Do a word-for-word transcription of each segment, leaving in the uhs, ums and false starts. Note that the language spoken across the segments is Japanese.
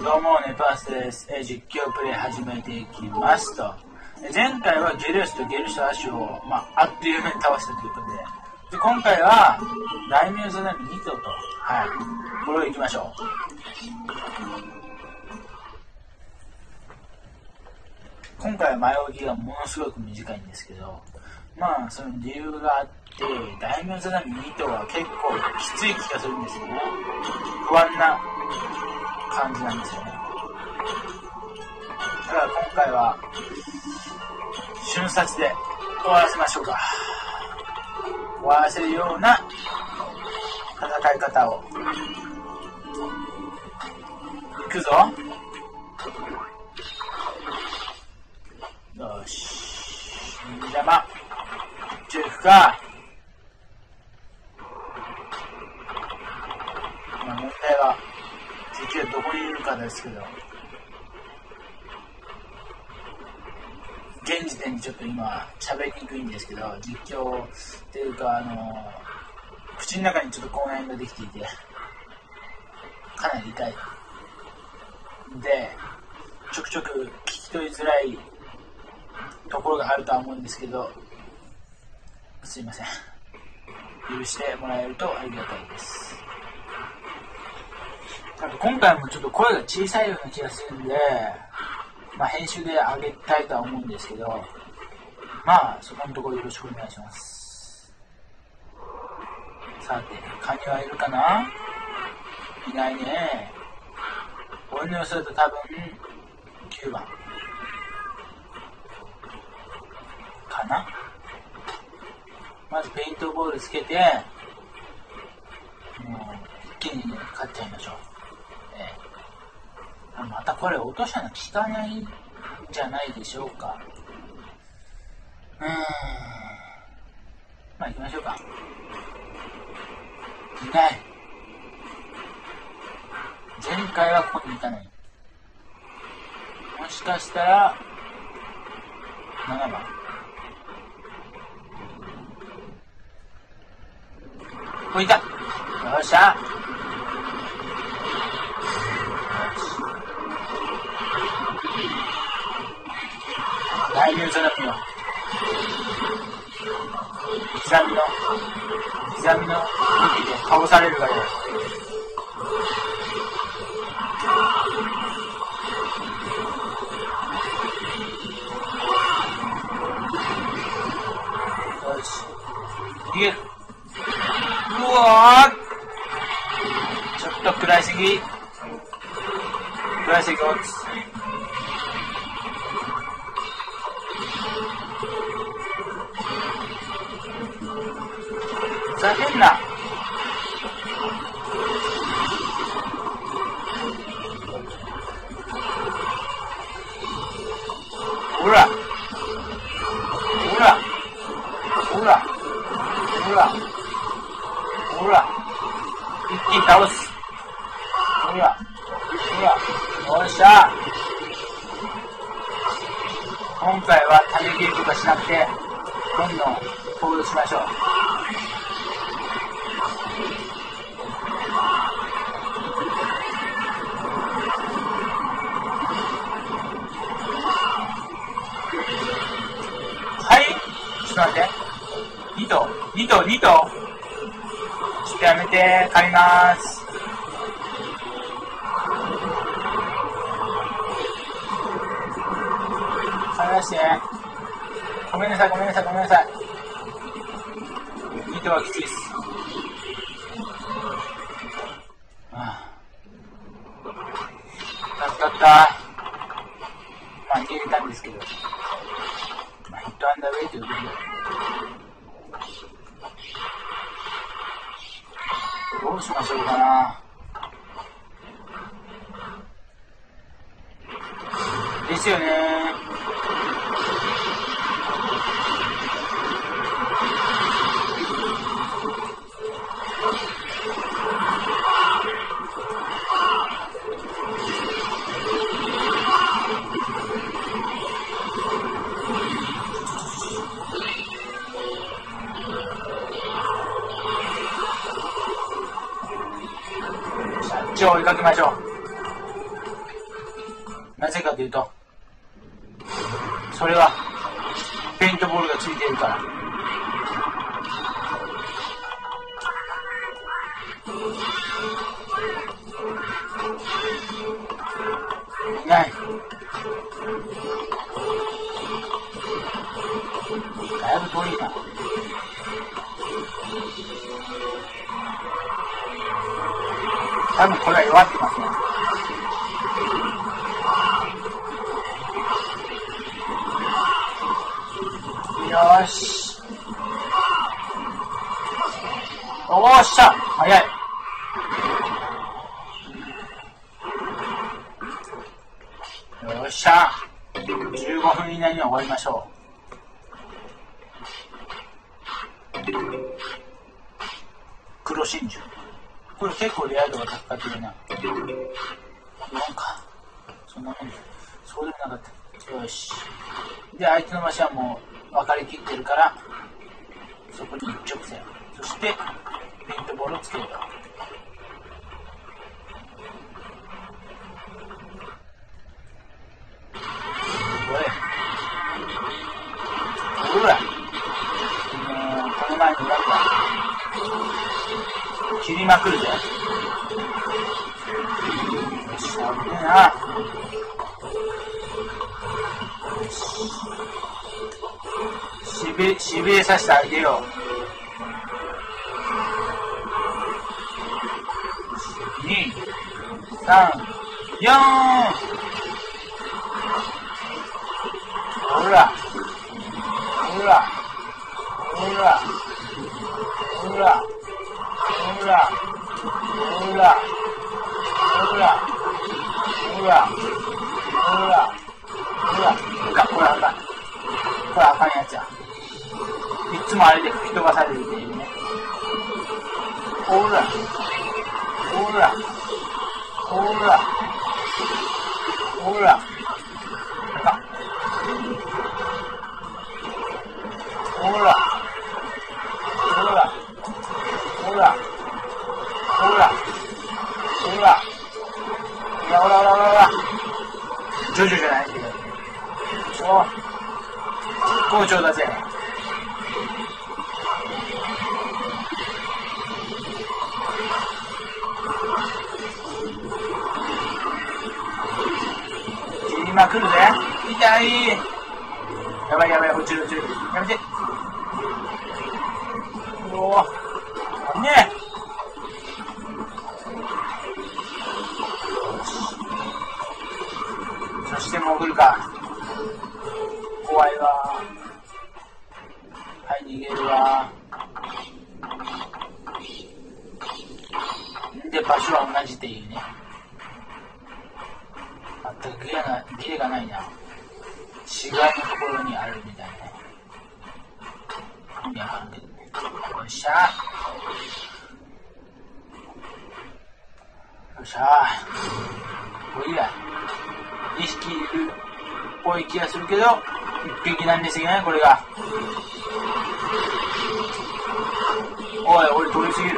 どうもネパスです。え実況プレイ始めていきますと、え前回はゲルスとゲルスとアシュを、まあ、あっという間に倒したということで、で今回は大名ザナミに頭と、はい、これをいきましょう。今回は前置きがものすごく短いんですけど、まあその理由があって、大名ザナミに頭は結構きつい気がするんですよね。不安な感じなんですよね。だから今回は瞬殺で終わらせましょうか。終わらせるような戦い方をいくぞ。よし、忍者まじゃあ行くか。まあ問題は敵はどこにいるかですけど、現時点でちょっと今喋りにくいんですけど、実況っていうかあの口の中にちょっと口内炎ができていてかなり痛いで、ちょくちょく聞き取りづらいところがあるとは思うんですけど、すいません、許してもらえるとありがたいです。あと今回もちょっと声が小さいような気がするんで、まあ、編集で上げたいとは思うんですけど、まあそこのところよろしくお願いします。さて、カニはいるかな？いないね。俺の予想だと多分きゅうばんかな。まずペイントボールつけて、もう一気に、ね、勝っちゃいましょう。ええ、またこれ落としたの効かないんじゃないでしょうか。うーん、まあ行きましょうか。いない。前回はここにいたのに、もしかしたらななばん。ここいた。よっしゃ。大名ザナミの刻みの刻みの武器で倒されるがよい。よし、逃げる。うわー、ちょっと食らいすぎ食らいすぎオッズ。ふざけんな。ほらほらほらほらほら、一気に倒す。ほらほら、よっしゃ。今回はため切りとかしなくてどんどん行動しましょう。はい、ちょっと待って、に頭に頭に頭、ちょっとやめて、借ります。離して、ごめんなさいごめんなさいごめんなさい。に頭はきついっす。ああ、助かった。まあ逃げれたんですけど、まあ、ヒットアンダーウェイということで、どうしましょうかな。ですよね。ちを追いかけましょう。 なぜかというと、それはペイントボールがついているから。いない。だいぶ遠いな。多分これは弱ってますね。よーし。おーっしゃ、早い。よっしゃ。じゅうごふん以内には終わりましょう。黒真珠。これ結構レア度が高かったよな。よんか。そんなもん。そうでもなかった。よし。で、相手の場所はもう分かりきってるから、そこに一直線。そして、ペイントボールをつけるよ。これ。ほら。もう、この前に裏が。切りまくるぜ。よし、危ねえな。しび、しびれさせてあげよう。に、さん、よん。ほら。ほら。ほら。ほら。ほら、ほら、ほら、ほら、ほら、ほら、これあかん。これあかんやつや。いつもあれで吹き飛ばされるっていうね。ほら、ほら、ほら、ほら、あかん。ほら、ほら、ほら、ほら、ほら、いや、ほらほらほらほら、ジョジョじゃないけど、お、好調だぜ。切りまくるぜ。痛い。やばいやばい、落ちる落ちる。やめて。おお。ねえ。そして潜るか。怖いわ。はい、逃げるわ。で、場所は同じっていうね。全くギレが、ギレがないな。違いのところにあるみたいね。意味わかんけどね。よっしゃ。よっしゃ。これいいや。にひきいるっぽい気がするけど、いっぴきなんですよね、これが。おい、俺取りすぎる。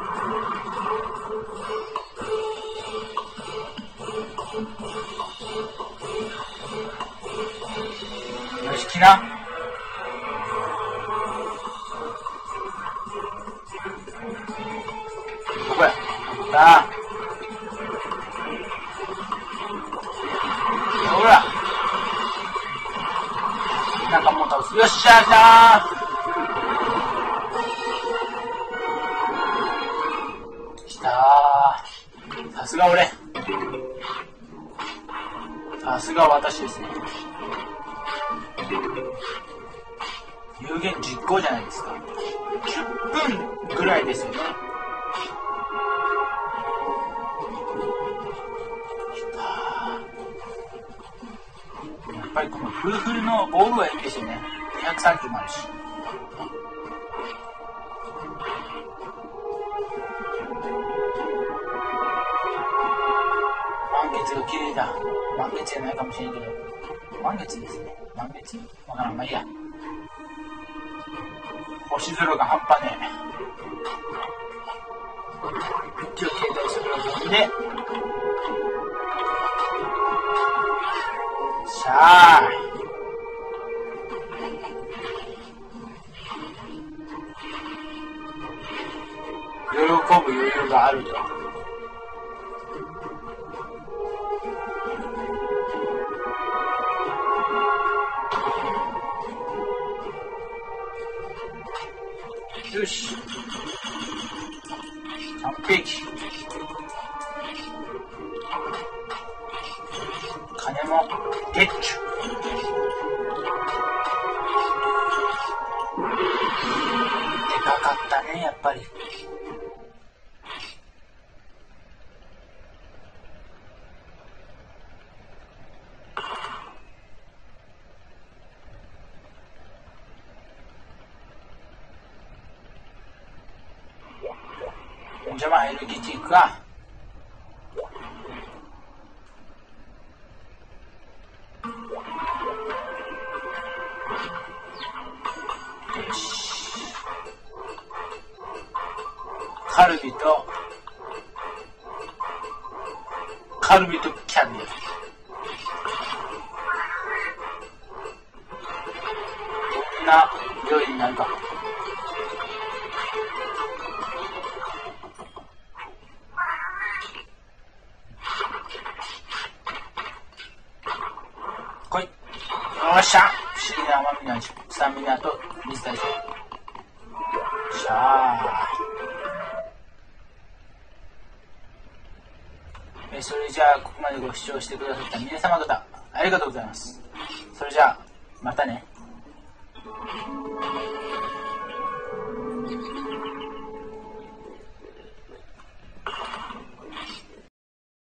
よし、来な。ここや。さあ。ほら。中も倒す。よっしゃー、来たー。来たー。さすが俺。さすが私ですね。有言実行じゃないですか。じゅっぷんぐらいですよね。やっぱりこのフルフルのボールはいいですよね。にひゃくさんじゅうもあるし。満月が綺麗だ。満月じゃないかもしれんけど。満月ですね。満月わからん。まあいいや。星空が半端ねえ。一応携帯するので、 ゃあ喜ぶ余裕があると。よし、完璧。金もゲッチュ。でかかったね、やっぱり。じゃあまあ エルギーティー いくか。よし、カルビとカルビとキャンディー。どんな料理になるか。来い。よっしゃ、不思議な甘みの味、スタミナと水体操。よっしゃー。えそれじゃあここまでご視聴してくださった皆様方ありがとうございます。それじゃあまたね。